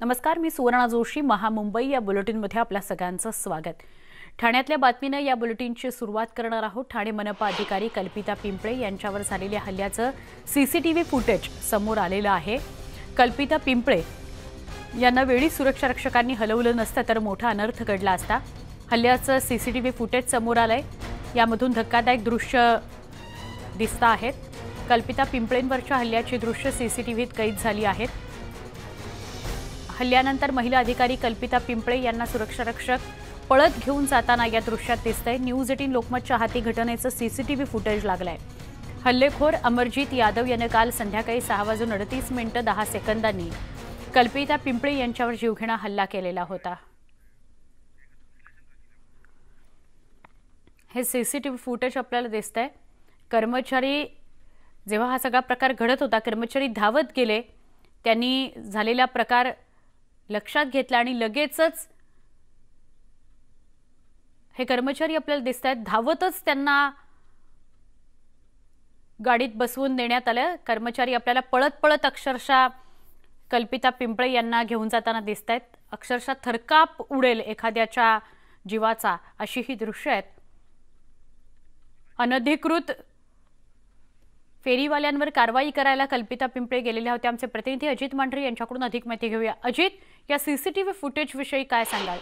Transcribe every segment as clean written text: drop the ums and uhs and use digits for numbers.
नमस्कार, मी सुवर्णा जोशी. महामुंबई या बुलेटिनमध्ये आपल्या सगळ्यांचं स्वागत. ठाण्यातल्या बातमीनं या बुलेटिनची सुरुवात करणार आहोत. ठाणे मनपा अधिकारी कल्पिता पिंपळे यांच्यावर झालेल्या हल्ल्याचं सीसीटीव्ही फुटेज समोर आलेलं आहे. कल्पिता पिंपळे यांना वेळी सुरक्षा रक्षकांनी हलवलं नसतं तर मोठा अनर्थ घडला असता. हल्ल्याचं सीसीटीव्ही फुटेज समोर आलंय. यामधून धक्कादायक दृश्य दिसत आहेत. कल्पिता पिंपळेंवरच्या हल्ल्याची दृश्य सीसीटीव्हीत कैद झाली आहेत. हल्ल्यानंतर महिला अधिकारी कल्पिता पिंपळे यांना सुरक्षा रक्षक पळत घेऊन जाताना या दृश्यात दिसतंय. न्यूज 18 लोकमतच्या हाती घटनेचं सीसीटीव्ही फुटेज लागलंय. हल्लेखोर अमरजीत यादव याने काल संध्याकाळी 6:38:10 कल्पिता पिंपळे यांच्यावर जीवघेणा हल्ला केलेला होता. हे सीसीटीव्ही फुटेज आपल्याला दिसतंय. कर्मचारी जेव्हा हा सगळा प्रकार घडत होता, कर्मचारी धावत गेले. त्यांनी झालेला प्रकार लक्षात घेतला आणि लगेचच हे कर्मचारी आपल्याला दिसतात. धावतच त्यांना गाडीत बसवून देण्यात आलं. कर्मचारी आपल्याला पळत पळत अक्षरशः कल्पिता पिंपळे यांना घेऊन जाताना दिसत आहेत. अक्षरशः थरकाप उडेल एखाद्याच्या जीवाचा अशी ही दृश्य आहेत. अनधिकृत फेरीवाल्यांवर कारवाई करायला कल्पिता पिंपळे गेलेल्या होत्या. आमचे प्रतिनिधी अजित मांढरे यांच्याकडून अधिक माहिती घेऊया. अजित, या सीसीटीव्ही फुटेज विषयी काय सांगाल?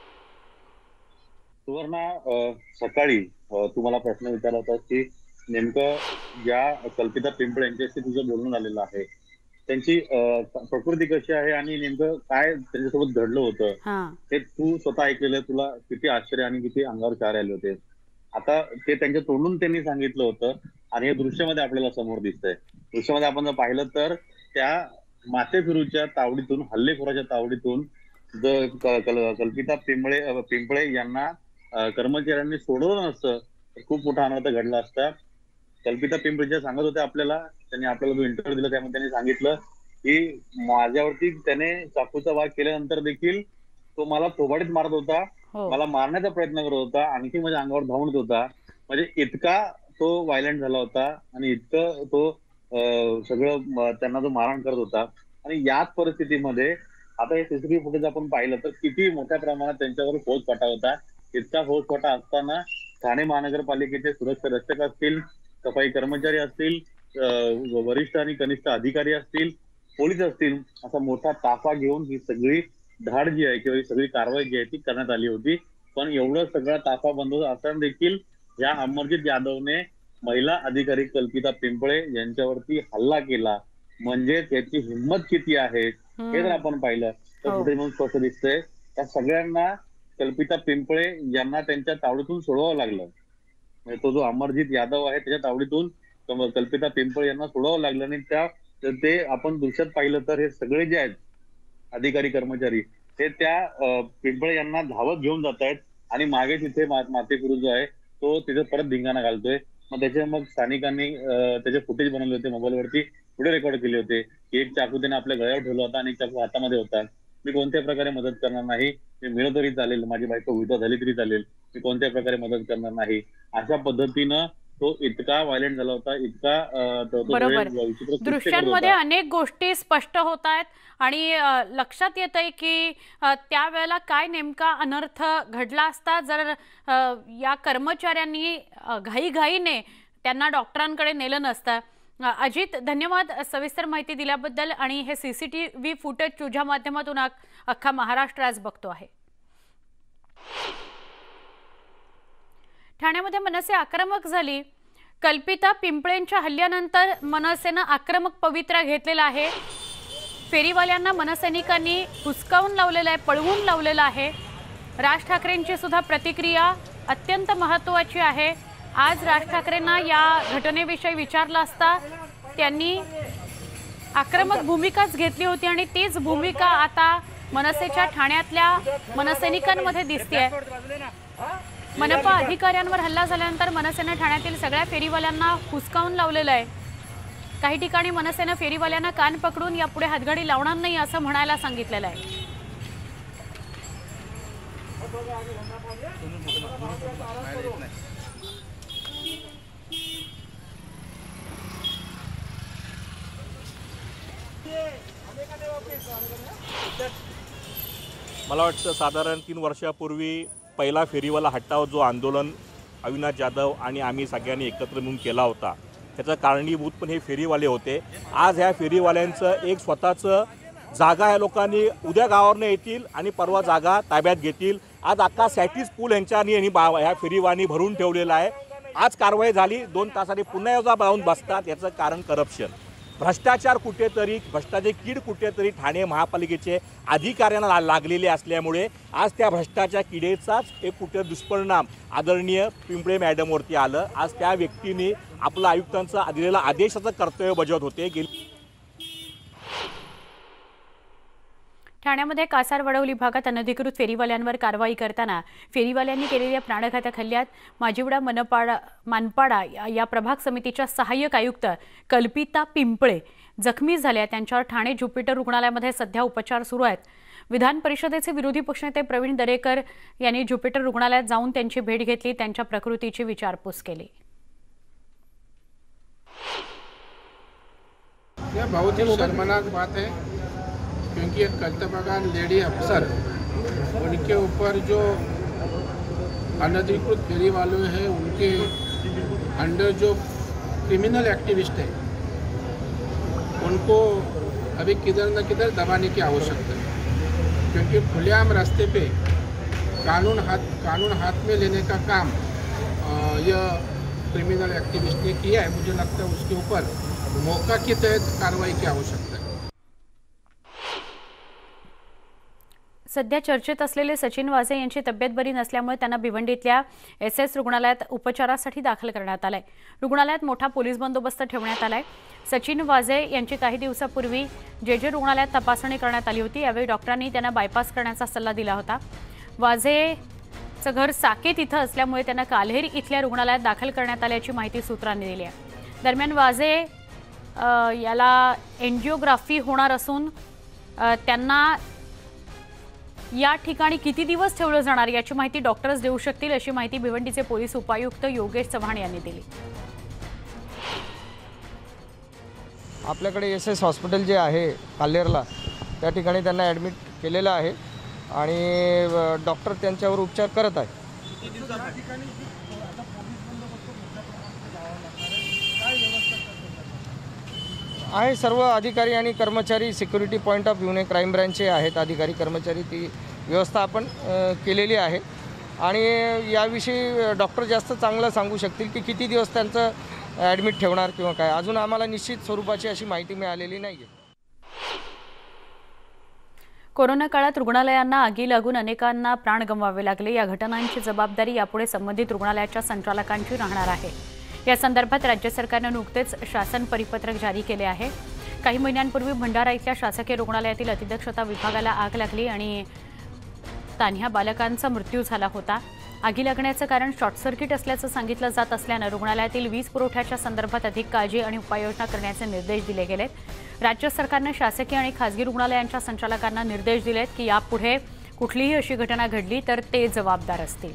सुवर्णा, सकाळी तुम्हाला प्रश्न विचारला होता की नेमकं या कल्पिता पिंपळे यांच्याशी तुझं बोलणं झालेलं आहे, त्यांची प्रकृती कशी आहे आणि नेमकं काय त्यांच्यासोबत घडलं होतं हे तू स्वतः ऐकलेलं. तुला किती आश्चर्य आणि किती अंगावर चार आले होते. आता ते त्यांच्या तोंडून त्यांनी सांगितलं होतं आणि हे दृश्यामध्ये आपल्याला समोर दिसतंय. दृश्यामध्ये आपण जर पाहिलं तर त्या माथेफिरूच्या तावडीतून, हल्लेखोराच्या तावडीतून कल्पिता पिंपळे यांना कर्मचाऱ्यांनी सोडवलं नसतं तर खूप मोठा अनर्थ घडला असता. कल्पिता पिंपळे सांगत होते आपल्याला, त्यांनी आपल्याला जो इंटरव्ह्यू दिला त्यामध्ये त्यांनी सांगितलं की माझ्यावरती त्याने चाकूचा वार केल्यानंतर देखील तो मला थोबाडीत मारत होता, मला मारण्याचा प्रयत्न करत होता, आणखी माझ्या अंगावर धावून होता. म्हणजे इतका तो व्हायलंट झाला होता आणि इतकं तो सगळं त्यांना जो मारहाण करत होता. आणि याच परिस्थितीमध्ये आता हे सीसीटीव्ही फुटेज आपण पाहिलं तर किती मोठ्या प्रमाणात त्यांच्यावर फौजफाटा होता. इतका फौजफाटा असताना ठाणे महानगरपालिकेचे सुरक्षा रक्षक असतील, सफाई कर्मचारी असतील, वरिष्ठ आणि कनिष्ठ अधिकारी असतील, पोलीस असतील, असा मोठा ताफा घेऊन ही सगळी धाड जी आहे किंवा ही सगळी कारवाई जी आहे ती करण्यात आली होती. पण एवढं सगळा ताफा बंदोबस्त असताना देखील या अमरजीत यादवने महिला अधिकारी कल्पिता पिंपळे यांच्यावरती हल्ला केला. म्हणजे त्याची हिंमत किती आहे हे जर आपण पाहिलं तर कुठे म्हणून स्पष्ट दिसतंय. त्या सगळ्यांना कल्पिता पिंपळे यांना त्यांच्या तावडीतून सोडवावं लागलं. म्हणजे तो जो अमरजीत यादव आहे त्याच्या तावडीतून कल्पिता पिंपळे यांना सोडवावं लागलं. आणि ते आपण दृश्यात पाहिलं तर हे सगळे जे आहेत अधिकारी कर्मचारी ते त्या पिंपळे यांना धावत घेऊन जात आहेत आणि मागे तिथे माथेफिरू जो आहे तो तिथे परत धिंगाणा घालतोय. मग स्थानिकांनी त्याचे फुटेज बनवले होते, मोबाईलवरती व्हिडिओ रेकॉर्ड केले होते. एक चाकू त्याने आपल्या गळ्यावर ठेवला होता आणि एक चाकू हातामध्ये होता. मी कोणत्या प्रकारे मदत करणार नाही, मी मिळत तरी चालेल, माझी बायको विधवा झाली तरी चालेल, मी कोणत्या प्रकारे मदत करणार नाही, अशा पद्धतीनं तो इतका व्हायलेंट झाला होता. इतका दृश्यांमध्ये अनेक गोष्टी स्पष्ट होत आहेत आणि लक्षात येत आहे की त्यावेळेला काय नेमका अनर्थ घडला असता जर या कर्मचाऱ्यांनी घाईघाईने त्यांना डॉक्टरांकडे नेलं नसतं. अजित, धन्यवाद सविस्तर माहिती दिल्याबद्दल. आणि हे सीसीटीव्ही फुटेज तुझ्या माध्यमातून अख्खा महाराष्ट्र आज बघतो आहे. ठाण्यामध्ये मनसे आक्रमक झाली. कल्पिता पिंपळेंच्या हल्ल्यानंतर मनसेनं आक्रमक पवित्रा घेतलेला आहे. फेरीवाल्यांना मनसैनिकांनी हुसकावून लावलेलं आहे, पळवून लावलेलं आहे. राज ठाकरेंची सुद्धा प्रतिक्रिया अत्यंत महत्त्वाची आहे. आज राज ठाकरेंना या घटनेविषयी विचारलं असता त्यांनी आक्रमक भूमिकाच घेतली होती आणि तीच भूमिका आता मनसेच्या ठाण्यातल्या मनसैनिकांमध्ये दिसते. मनपा अधिकाऱ्यांवर हल्ला झाल्यानंतर मनसेनं ठाण्यातील सगळ्या फेरीवाल्यांना हुसकावून लावलेलं आहे. काही ठिकाणी मनसेनं फेरीवाल्यांना कान पकडून यापुढे हातगाडी लावणार नाही असं म्हणायला सांगितलेलं आहे. हमें का मला वाटतं साधारण 3 वर्षापूर्वी पहिला फेरीवाला हटाव जो आंदोलन अविनाश जाधव आणि आम्ही सगळ्यांनी एकत्र मिळून केला होता, त्याचं कारणीभूत पण हे फेरीवाले होते. आज ह्या फेरीवाल्यांचं एक स्वतःचं जागा ह्या लोकांनी उद्या गावावरनं येतील आणि परवा जागा ताब्यात घेतील. आज अख्खा सॅटीस पूल यांच्यानी ह्या फेरीवानी भरून ठेवलेला आहे. आज कारवाई झाली, 2 तासांनी पुन्हा एकदा जाऊन बसतात. याचं कारण करप्शन, भ्रष्टाचार कुठेतरी, भ्रष्टाचाराची कीड कुठेतरी ठाणे महापालिकेचे अधिकाऱ्यांना लागलेले असल्यामुळे आज त्या भ्रष्टाचार किडेचाच एक कुठे दुष्परिणाम आदरणीय पिंपळे मॅडमवरती आलं. आज त्या व्यक्तीने आपला आयुक्तांचा दिलेला आदेशाचं कर्तव्य बजावत होते. ठाण्यामध्ये कासार वडवली भागात अनधिकृत फेरीवाल्यांवर कारवाई करताना फेरीवाल्यांनी केलेल्या प्राणघातक हल्ल्यात माजिवडा मानपाडा या प्रभाग समितीच्या सहाय्यक आयुक्त कल्पिता पिंपळे जखमी झाल्या. त्यांच्यावर ठाणे ज्युपिटर रुग्णालयामध्ये सध्या उपचार सुरू आहेत. विधान परिषदेचे विरोधी पक्षनेते प्रवीण दरेकर यांनी ज्युपिटर रुग्णालयात जाऊन त्यांची भेट घेतली, त्यांच्या प्रकृतीची विचारपूस केली. यह बहुत ही शर्मनाक बात है, क्योंकि एक कर्तव्यवान लेडी अफसर, उनके ऊपर जो अनधिकृत फेरी वाले हैं उनके अंडर जो क्रिमिनल एक्टिविस्ट है उनको अभी किधर न किधर दबाने की आवश्यकता है, क्योंकि खुलेआम रास्ते पे कानून हाथ में लेने का काम यह क्रिमिनल एक्टिविस्ट ने किया है. मुझे लगता है उसके ऊपर मौका के तहत कार्रवाई की आवश्यकता है. सध्या चर्चेत असलेले सचिन वाझे यांची तब्येत बरी नसल्यामुळे त्यांना भिवंडीतल्या SS रुग्णालयात उपचारासाठी दाखल करण्यात आलंय. रुग्णालयात मोठा पोलीस बंदोबस्त ठेवण्यात आलाय. सचिन वाझे यांची काही दिवसापूर्वी JJ रुग्णालयात तपासणी करण्यात आली होती. यावेळी डॉक्टरांनी त्यांना बायपास करण्याचा सल्ला दिला होता. वाझेचं घर साकेत इथं असल्यामुळे त्यांना काल्हेर इथल्या रुग्णालयात दाखल करण्यात आल्याची माहिती सूत्रांनी दिली आहे. दरम्यान वाझे याला एंजिओग्राफी होणार असून त्यांना या ठिकाणी किती दिवस ठेवलं जाणार याची माहिती डॉक्टर्स देऊ शकतील, अशी माहिती भिवंडीचे पोलीस उपायुक्त योगेश चव्हाण यांनी दिली. आपल्याकडे SS हॉस्पिटल जे आहे काल्हेरला, त्या ठिकाणी त्यांना ॲडमिट केलेलं आहे आणि डॉक्टर त्यांच्यावर उपचार करत आहे. आहे सर्व अधिकारी आणि कर्मचारी सिक्युरिटी पॉईंट ऑफ व्ह्यूने क्राईम ब्रँचचे आहेत अधिकारी कर्मचारी, ती व्यवस्था आपण केलेली आहे. आणि याविषयी डॉक्टर जास्त चांगलं सांगू शकतील की किती दिवस त्यांचं ॲडमिट ठेवणार किंवा काय. अजून आम्हाला निश्चित स्वरूपाची अशी माहिती मिळालेली नाही आहे. कोरोना काळात रुग्णालयांना आगी लागून अनेकांना प्राण गमवावे लागले. या घटनांची जबाबदारी यापुढे संबंधित रुग्णालयाच्या संचालकांची राहणार आहे. या संदर्भात राज्य सरकारने नुकतेच शासन परिपत्रक जारी केले आहे. काही महिन्यांपूर्वी भंडारा इथल्या शासकीय रुग्णालयातील अतिदक्षता विभागाला आग लागली आणि तान्ह्या बालकांचा मृत्यू झाला होता. आगी लागण्याचं कारण शॉर्ट सर्किट असल्याचं सांगितलं जात असल्यानं रुग्णालयातील वीज पुरवठ्याच्या संदर्भात अधिक काळजी आणि उपाययोजना करण्याचे निर्देश दिले गेलेत. राज्य सरकारने शासकीय आणि खासगी रुग्णालयांच्या संचालकांना निर्देश दिलेत की यापुढे कुठलीही अशी घटना घडली तर ते जबाबदार असतील.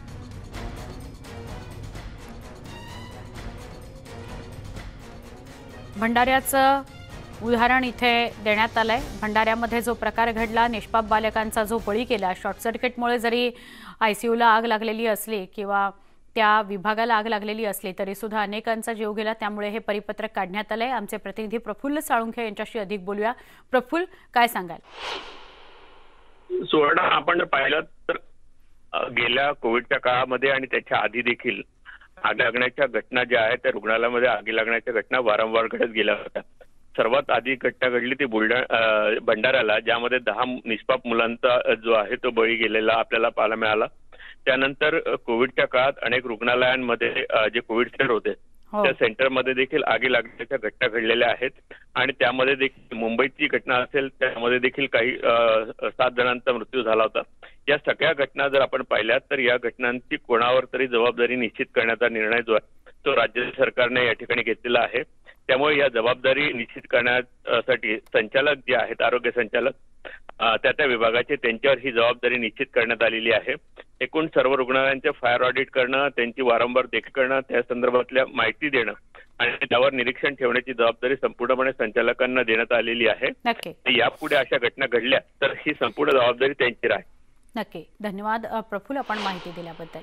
भंडाऱ्याचं उदाहरण इथे देण्यात आलंय. भंडाऱ्यामध्ये जो प्रकार घडला, निष्पाप बालकांचा जो बळी केला, शॉर्ट सर्किटमुळे जरी ICUला आग लागलेली असली किंवा त्या विभागाला आग लागलेली असली तरी सुद्धा अनेकांचा जीव गेला. त्यामुळे हे परिपत्रक काढण्यात आलंय. आमचे प्रतिनिधी प्रफुल्ल साळुंखे यांच्याशी अधिक बोलूया. प्रफुल्ल, काय सांगाल? सुवर्ण, आपण जर पाहिलं तर गेल्या कोविडच्या काळामध्ये आणि त्याच्या आधी देखील आग लागण्याच्या घटना ज्या आहेत त्या रुग्णालयामध्ये आगी लागण्याच्या घटना वारंवार घडत गेल्या होत्या. सर्वात आधी घटना घडली ती भंडाऱ्याला, ज्यामध्ये 10 निष्पाप मुलांचा जो आहे तो बळी गेलेला आपल्याला पाहायला मिळाला. त्यानंतर कोविडच्या काळात अनेक रुग्णालयांमध्ये जे कोविड सेंटर होते त्या सेंटरमध्ये देखील आगी लागण्याच्या घटना घडलेल्या आहेत. आणि त्यामध्ये देखील मुंबईची घटना असेल त्यामध्ये देखील काही 7 जणांचा मृत्यू झाला होता. या सगळ्या घटना जर आपण पाहिल्यात तर या घटनांची कोणावर तरी जबाबदारी निश्चित करण्याचा निर्णय जो आहे तो राज्य सरकारने या ठिकाणी घेतलेला आहे. त्यामुळे या जबाबदारी निश्चित करण्यासाठी संचालक जे आहेत, आरोग्य संचालक, त्या विभागाचे, त्यांच्यावर ही जबाबदारी निश्चित करण्यात आलेली आहे. एकूण सर्व रुग्णालयांचे फायर ऑडिट करणं, त्यांची वारंवार देखरेख करणं, त्या संदर्भातल्या माहिती देणं आणि त्यावर निरीक्षण ठेवण्याची जबाबदारी संपूर्णपणे संचालकांना देण्यात आलेली आहे. नक्की यापुढे अशा घटना घडल्या तर ही संपूर्ण जबाबदारी त्यांची राहील. नक्की. धन्यवाद प्रफुल्ल, आपण माहिती दिल्याबद्दल.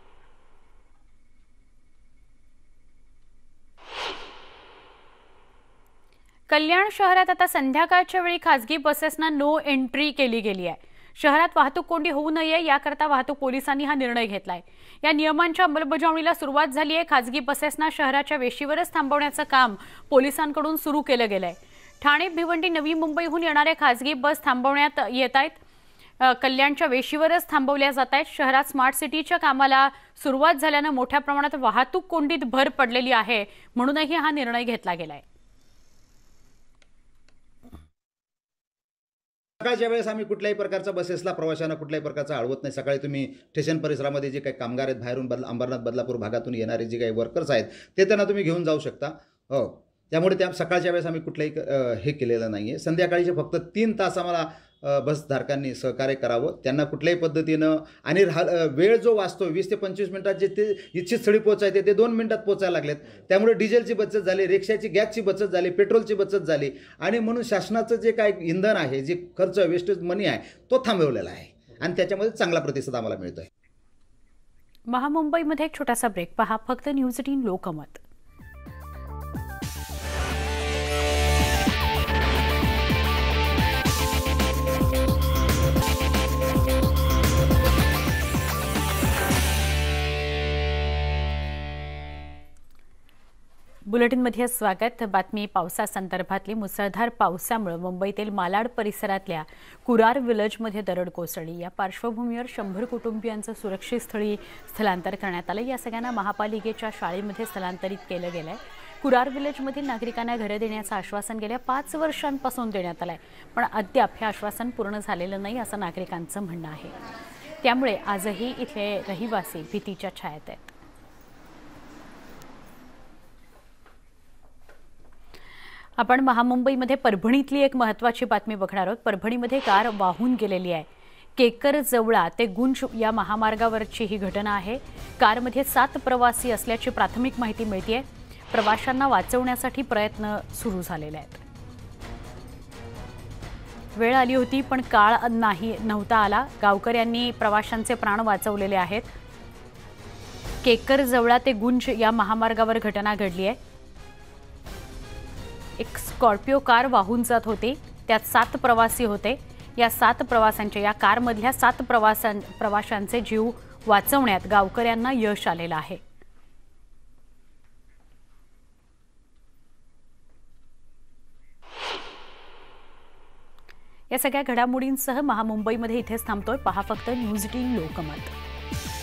कल्याण शहरात आता संध्याकाळच्या वेळी खासगी बसेसना नो एंट्री केली गेली आहे. शहरात वाहतूक कोंडी होऊ नये याकरता वाहतूक पोलिसांनी हा निर्णय घेतलाय. या नियमांच्या अंमलबजावणीला सुरुवात झाली आहे. खासगी बसेसना शहराच्या वेशीवरच थांबवण्याचं काम पोलिसांकडून सुरू केलं गेलंय. ठाणे, भिवंडी, नवी मुंबईहून येणारे खासगी बस थांबवण्यात येत आहेत. कल्याणच्या वेशीवरच थांबवल्या जात आहेत. शहरात स्मार्ट सिटीच्या कामाला सुरुवात झाल्यानं मोठ्या प्रमाणात वाहतूक कोंडीत भर पडलेली आहे, म्हणूनही हा निर्णय घेतला गेलाय. सकाळच्या वेळेस आम्ही कुठल्याही प्रकारचा बसेसला प्रवाशांना कुठल्याही प्रकारचा अडवत नाही. सकाळी तुम्ही स्टेशन परिसरामध्ये जे काही कामगार आहेत, बाहेरून अंबरनाथ बदलापूर भागातून येणारे जे काही वर्कर्स आहेत ते त्यांना तुम्ही घेऊन जाऊ शकता. हो, त्यामुळे त्या सकाळच्या वेळेस आम्ही कुठलंही हे केलेलं नाही आहे. संध्याकाळीचे फक्त 3 तास आम्हाला बसधारकांनी सहकार्य करावं. त्यांना कुठल्याही पद्धतीनं आणि वेळ जो वाचतो 20 ते 25 मिनिटात जे ते इच्छित स्थळी पोचायचे ते 2 मिनिटात पोचायला लागलेत. त्यामुळे डिझेलची बचत झाली, रिक्षाची गॅसची बचत झाली, पेट्रोलची बचत झाली आणि म्हणून शासनाचं जे काय इंधन आहे, जे खर्च वेस्टेज मनी आहे तो थांबवलेला आहे आणि त्याच्यामध्ये चांगला प्रतिसाद आम्हाला मिळतोय. महामुंबईमध्ये एक छोटासा ब्रेक. पहा फक्त न्यूज 18 लोकमत. बुलेटिनमध्ये स्वागत. बातमी पावसासंदर्भातली. मुसळधार पावसामुळे मुंबईतील मालाड परिसरातल्या कुरार विलेजमध्ये दरड कोसळली. या पार्श्वभूमीवर 100 कुटुंबियांचं सुरक्षित स्थळी स्थलांतर करण्यात आलं. या सगळ्यांना महापालिकेच्या शाळेमध्ये स्थलांतरित केलं गेलंय. कुरार विलेजमधील नागरिकांना घरं देण्याचं आश्वासन गेल्या 5 वर्षांपासून देण्यात आलंय, पण अद्याप हे आश्वासन पूर्ण झालेलं नाही असं नागरिकांचं म्हणणं आहे. त्यामुळे आजही इथले रहिवासी भीतीच्या छायेत आहेत. आपण महामुंबईमध्ये परभणीतली एक महत्त्वाची बातमी बघणार आहोत. परभणीमध्ये कार वाहून गेलेली आहे. केकर जवळा ते गुंज या महामार्गावरची ही घटना आहे. कारमध्ये 7 प्रवासी असल्याची प्राथमिक माहिती मिळतेय. प्रवाशांना वाचवण्यासाठी प्रयत्न सुरू झालेले आहेत. वेळ आली होती पण काळ नव्हता आला. गावकऱ्यांनी प्रवाशांचे प्राण वाचवलेले आहेत. केकर जवळा ते गुंज या महामार्गावर घटना घडली आहे. एक स्कॉर्पिओ कार वाहून जात होती. त्यात 7 प्रवासी होते. या 7 प्रवाशांच्या, या कारमधल्या 7 प्रवाशांचे जीव वाचवण्यात गावकऱ्यांना यश आलेलं आहे. या सगळ्या घडामोडींसह महामुंबईमध्ये इथेच थांबतोय. पहा फक्त न्यूज 18 लोकमत.